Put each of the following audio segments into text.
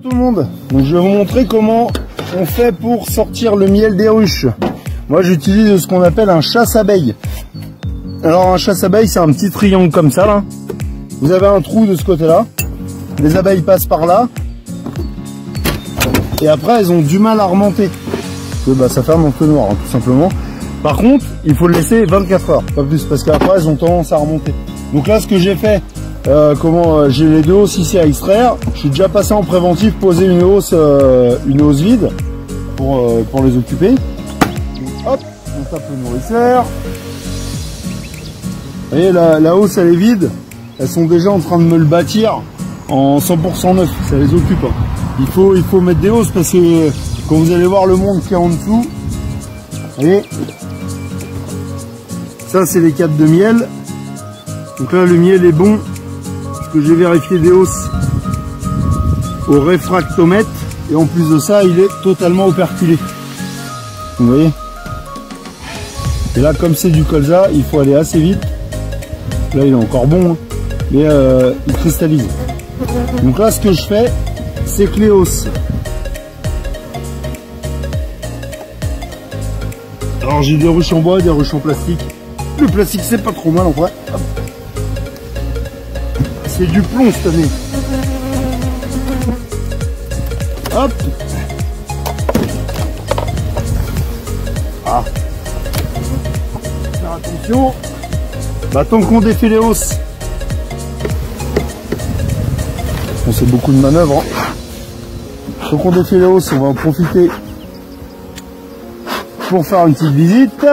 Tout le monde, donc je vais vous montrer comment on fait pour sortir le miel des ruches. Moi j'utilise ce qu'on appelle un chasse-abeille. Alors un chasse-abeille, c'est un petit triangle comme ça là. Vous avez un trou de ce côté là, les abeilles passent par là et après elles ont du mal à remonter parce que ça fait un entonnoir hein, tout simplement. Par contre il faut le laisser 24 heures, pas plus, parce qu'après elles ont tendance à remonter. Donc là ce que j'ai fait, j'ai les deux hausses ici à extraire. Je suis déjà passé en préventif, poser une hausse vide pour les occuper. Donc, hop, on tape le nourrisseur. Vous voyez, la hausse elle est vide. Elles sont déjà en train de me le bâtir en 100% neuf. Ça les occupe. Hein. Il faut mettre des hausses parce que quand vous allez voir le monde qui est en dessous, vous voyez, ça c'est les cadres de miel. Donc là le miel est bon. Que j'ai vérifié des hausses au réfractomètre et en plus de ça il est totalement operculé, vous voyez. Et là comme c'est du colza il faut aller assez vite. Là il est encore bon hein, mais il cristallise. Donc là ce que je fais c'est que les hausses, alors j'ai des ruches en bois, des ruches en plastique. Le plastique c'est pas trop mal en vrai. C'est du plomb cette année. Hop. Ah. Faire attention. Tant qu'on défait les hausses. Bon, c'est beaucoup de manœuvres. Hein. Tant qu'on défait les hausses, on va en profiter pour faire une petite visite.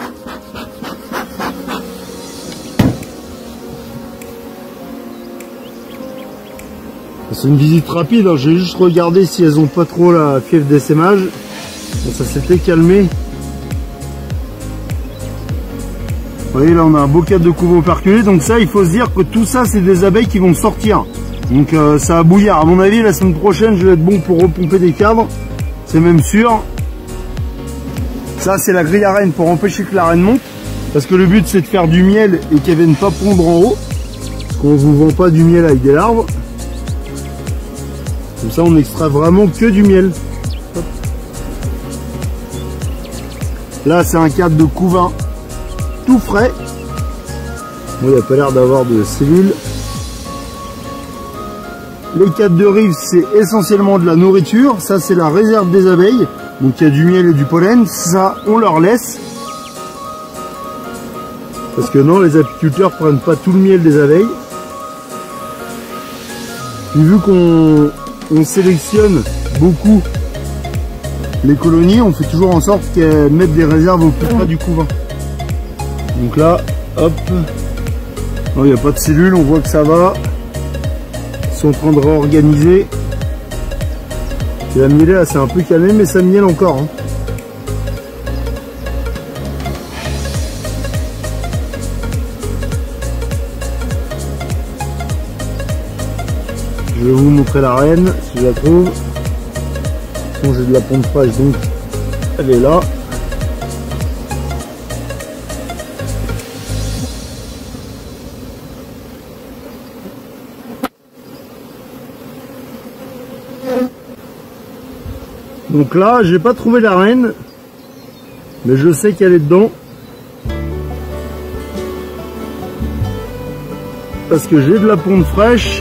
C'est une visite rapide, hein. J'ai juste regardé si elles ont pas trop la fièvre d'essaimage. Bon, ça s'était calmé. Vous voyez là on a un beau cadre de couveau operculé. Donc ça il faut se dire que tout ça c'est des abeilles qui vont sortir. Donc ça va bouillir. À mon avis la semaine prochaine je vais être bon pour repomper des cadres. C'est même sûr. Ça c'est la grille à reine pour empêcher que la reine monte. Parce que le but c'est de faire du miel et qu'elle vienne pas pondre en haut. Parce qu'on vous vend pas du miel avec des larves. Comme ça on extrait vraiment que du miel. Hop. Là c'est un cadre de couvain tout frais. Bon, il n'y a pas l'air d'avoir de cellules. Les cadres de rive c'est essentiellement de la nourriture. Ça c'est la réserve des abeilles. Donc il y a du miel et du pollen. Ça on leur laisse. Parce que non, les apiculteurs prennent pas tout le miel des abeilles. Et vu qu'on sélectionne beaucoup les colonies, on fait toujours en sorte qu'elles mettent des réserves au plus près du couvain. Donc là, hop, il n'y a pas de cellules, on voit que ça va. Ils sont en train de réorganiser. Et la mielée là c'est un peu calmé, mais ça miele encore. Hein. Je vais vous montrer la reine, si je la trouve. Sinon j'ai de la pompe fraîche, donc elle est là. Donc là, j'ai pas trouvé la reine, mais je sais qu'elle est dedans. Parce que j'ai de la pompe fraîche.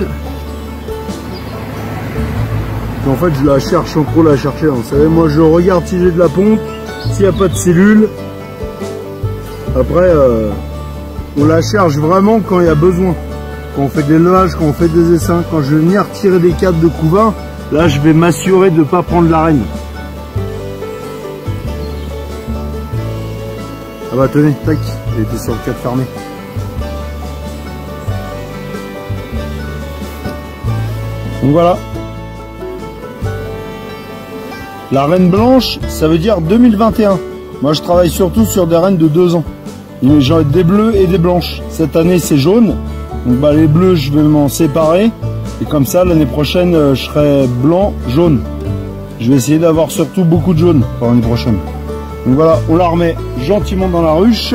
En fait je la cherche sans trop la chercher, vous savez, moi je regarde si j'ai de la pompe, s'il n'y a pas de cellules. Après on la cherche vraiment quand il y a besoin, quand on fait de l'élevage, quand on fait des essaims. Quand je vais venir tirer des cadres de couvain, là je vais m'assurer de ne pas prendre la reine. Ah bah tenez, tac, elle était sur le cadre fermé. Donc voilà. La reine blanche, ça veut dire 2021. Moi, je travaille surtout sur des reines de 2 ans. J'ai des bleus et des blanches. Cette année, c'est jaune. Donc, les bleus, je vais m'en séparer. Et comme ça, l'année prochaine, je serai blanc, jaune. Je vais essayer d'avoir surtout beaucoup de jaune pour l'année prochaine. Donc voilà, on la remet gentiment dans la ruche.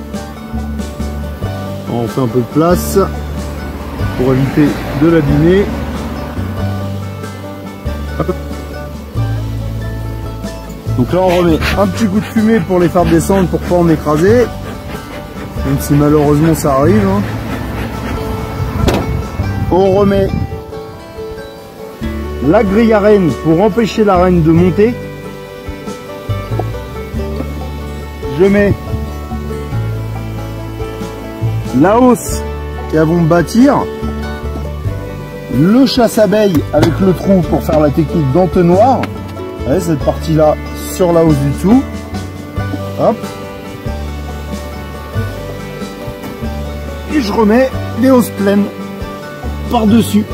On fait un peu de place pour éviter de l'abîmer. Donc là on remet un petit coup de fumée pour les faire descendre pour pas en écraser. Même si malheureusement ça arrive. Hein. On remet la grille à renne pour empêcher la renne de monter. Je mets la hausse qu'elles vont bâtir, le chasse-abeille avec le trou pour faire la technique d'entonnoir. Voyez, cette partie là sur la hausse du dessous. Hop. Et je remets les hausses pleines par-dessus.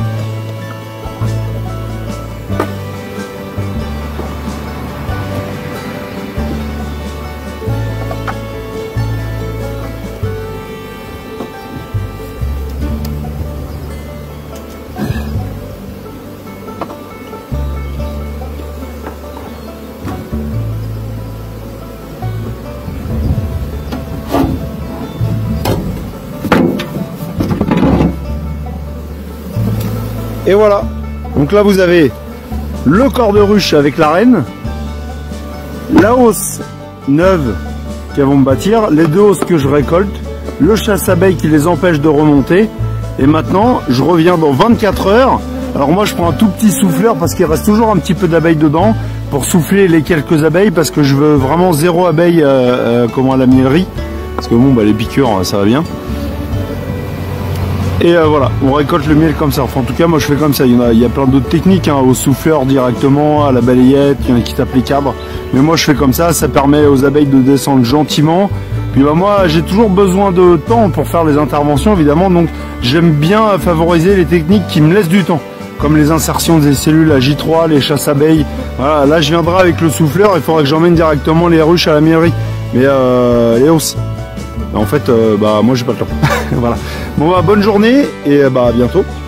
Et voilà, donc là vous avez le corps de ruche avec la reine, la hausse neuve qu'elles vont me bâtir, les deux hausses que je récolte, le chasse-abeille qui les empêche de remonter. Et maintenant je reviens dans 24 heures. Alors moi je prends un tout petit souffleur parce qu'il reste toujours un petit peu d'abeilles dedans pour souffler les quelques abeilles, parce que je veux vraiment zéro abeille comme à la miellerie, parce que bon bah les piqûres ça va bien. Et voilà, on récolte le miel comme ça. Enfin, en tout cas, moi je fais comme ça. Il y a plein d'autres techniques, hein, au souffleur directement, à la balayette, il y en a qui tapent les cadres. Mais moi je fais comme ça permet aux abeilles de descendre gentiment. Puis bah, moi j'ai toujours besoin de temps pour faire les interventions évidemment, donc j'aime bien favoriser les techniques qui me laissent du temps. Comme les insertions des cellules à J3, les chasses abeilles. Voilà, là je viendrai avec le souffleur, il faudra que j'emmène directement les ruches à la miellerie. Mais les hausses. En fait, bah moi j'ai pas le temps. Voilà. Bon bah bonne journée et bah à bientôt.